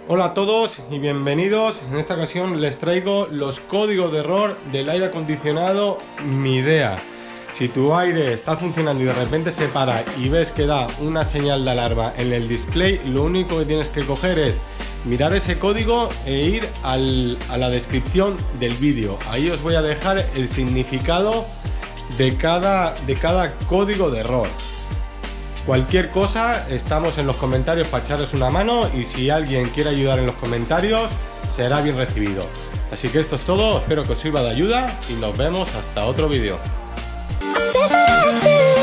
Hola a todos y bienvenidos. En esta ocasión les traigo los códigos de error del aire acondicionado Midea. Si tu aire está funcionando y de repente se para y ves que da una señal de alarma en el display, lo único que tienes que coger es mirar ese código e ir a la descripción del vídeo. Ahí os voy a dejar el significado de cada código de error. Cualquier cosa, estamos en los comentarios para echaros una mano, y si alguien quiere ayudar en los comentarios, será bien recibido. Así que esto es todo, espero que os sirva de ayuda y nos vemos hasta otro vídeo.